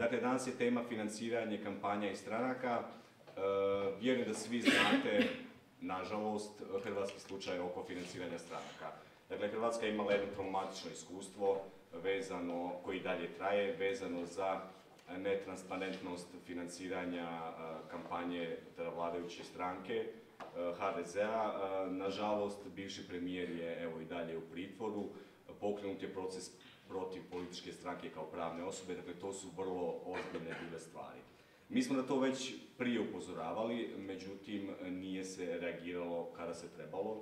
Dakle, danas je tema financiranje kampanja i stranaka. Vjerujem da svi znate, nažalost, hrvatski slučaj oko financiranja stranaka. Dakle, Hrvatska je imala jedno traumatično iskustvo vezano, koji dalje traje, vezano za netransparentnost financiranja kampanje vladajuće stranke HDZ-a. Nažalost, bivši premijer je evo i dalje u pritvoru, pokrenut je proces protiv političke stranke kao pravne osobe, dakle to su vrlo ozbiljne bile stvari. Mi smo na to već prije upozoravali, međutim nije se reagiralo kada se trebalo.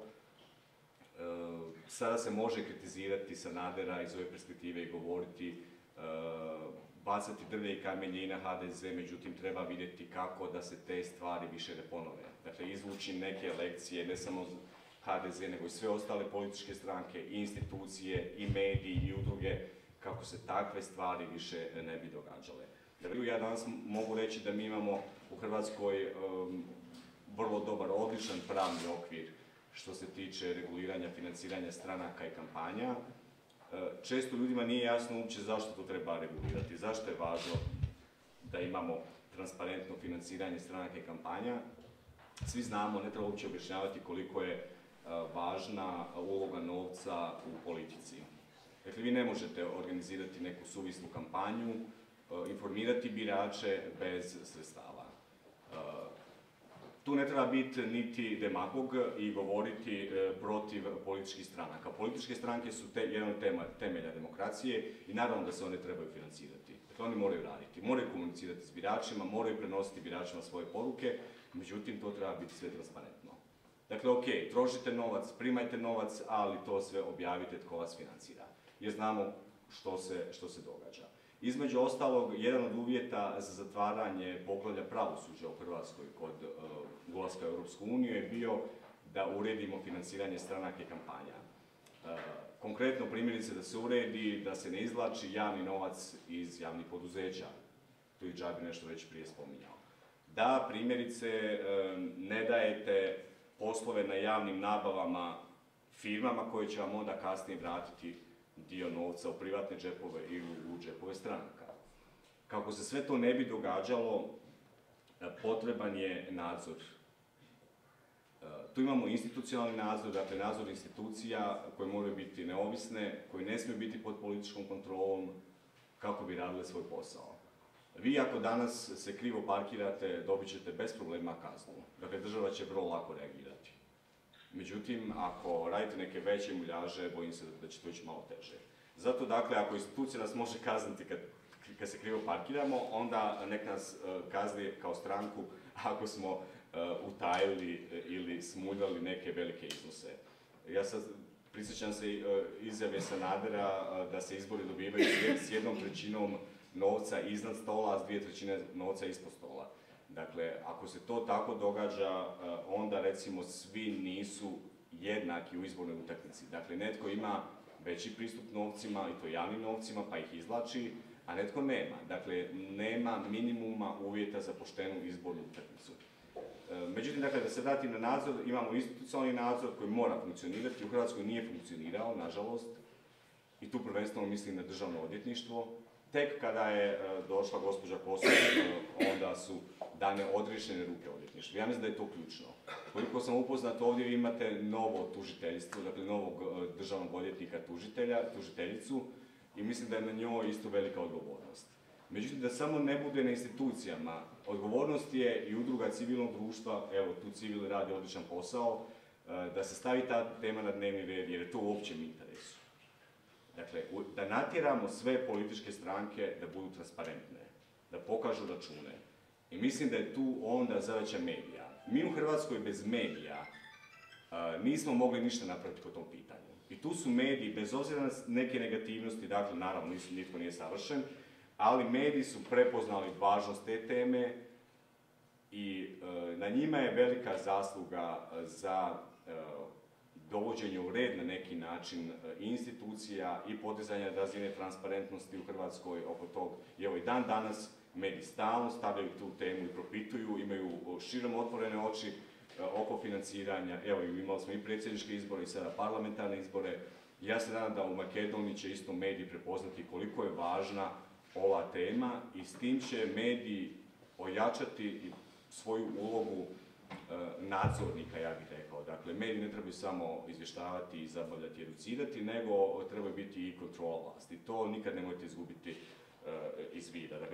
Sada se može kritizirati Sanadera iz ove perspektive i govoriti, bacati drvlje i kamenje i na HDZ, međutim treba vidjeti kako da se te stvari više ne ponove. Dakle, izvući neke lekcije, ne samo HDZ, nego i sve ostale političke stranke, i institucije, i mediji, i udruge, kako se takve stvari više ne bi događale. Dakle, ja danas mogu reći da mi imamo u Hrvatskoj vrlo dobar, odličan pravni okvir što se tiče reguliranja financiranja stranaka i kampanja. Često ljudima nije jasno uopće zašto to treba regulirati, zašto je važno da imamo transparentno financiranje stranaka i kampanja. Svi znamo, ne treba uopće objašnjavati koliko je važna uloga novca u politici. Dakle, vi ne možete organizirati neku suvislu kampanju, informirati birače bez sredstava. Tu ne treba biti niti demagog i govoriti protiv političkih stranaka. Političke stranke su jedan od temelja demokracije i naravno da se one trebaju financirati. Dakle, oni moraju raditi, moraju komunicirati s biračima, moraju prenositi biračima svoje poruke, međutim, to treba biti sve transparentno. Dakle, ok, trošite novac, primajte novac, ali to sve objavite tko vas financira, jer znamo što se događa. Između ostalog, jedan od uvjeta za zatvaranje poglavlja pravosuđa u Hrvatskoj kod ulaska u Europsku uniju je bio da uredimo financiranje stranaka i kampanja. Konkretno, primjerice da se uredi, da se ne izvlači javni novac iz javnih poduzeća. Tu i Džabi nešto već prije spominjao. Da, primjerice, ne dajete poslove na javnim nabavama firmama koje će vam onda kasnije vratiti dio novca u privatne džepove ili u džepove stranaka. Kako se sve to ne bi događalo, potreban je nadzor. Tu imamo institucionalni nadzor, dakle nadzor institucija koje moraju biti neovisne, koje ne smiju biti pod političkom kontrolom kako bi radile svoj posao. Vi ako danas se krivo parkirate, dobit ćete bez problema kaznu. Dakle, država će vrlo lako reagirati. Međutim, ako radite neke veće muljaže, bojim se da će to ići malo teže. Zato, dakle, ako institucija nas može kazniti kad se krivo parkiramo, onda nek nas kazni kao stranku ako smo utajili ili smuljali neke velike iznose. Ja sad prisjećam se izjave Sanadera da se izbori dobivaju s 1/3 novca iznad stola, a s 2/3 novca ispod stola. Dakle, ako se to tako događa, onda recimo svi nisu jednaki u izbornoj utakmici. Dakle, netko ima veći pristup novcima, i to javnim novcima, pa ih izvlači, a netko nema. Dakle, nema minimuma uvjeta za poštenu izbornu utakmicu. Međutim, dakle, da se vratim na nadzor, imamo institucionalni nadzor koji mora funkcionirati. U Hrvatskoj nije funkcionirao, nažalost, i tu prvenstveno mislim na državno odvjetništvo. Tek kada je došla gospođa Kosor, onda su dane odriješene ruke odvjetništvu. Ja mislim da je to ključno. Koliko sam upoznat, ovdje vi imate novo tužiteljstvo, dakle novog državnog odvjetnika tužiteljicu, i mislim da je na njoj isto velika odgovornost. Međutim, da samo ne bude na institucijama, odgovornost je i udruga civilnog društva, evo tu Civil radi odličan posao, da se stavi ta tema na dnevni red, jer je to u općem interesu. Dakle, da natjeramo sve političke stranke da budu transparentne, da pokažu račune. I mislim da je tu onda zadaća medija. Mi u Hrvatskoj bez medija nismo mogli ništa napraviti po tom pitanju. I tu su mediji, bez obzira na neke negativnosti, dakle, naravno, nitko nije savršen, ali mediji su prepoznali važnost te teme i na njima je velika zasluga za dovođenje u red na neki način institucija i podizanja razine transparentnosti u Hrvatskoj oko tog. I evo i dan danas mediji stalno stavljaju tu temu i propituju, imaju širom otvorene oči oko financiranja. Evo, imali smo i predsjedničke izbore i sada parlamentarne izbore. Ja se nadam da u Makedoniji će isto mediji prepoznati koliko je važna ova tema i s tim će mediji ojačati svoju ulogu nadzornika, ja bih rekao. Dakle, mediji ne trebaju samo izvještavati, zabavljati i educirati, nego trebaju biti i kontrola vlasti. To nikad nemojte izgubiti iz vida. Dakle,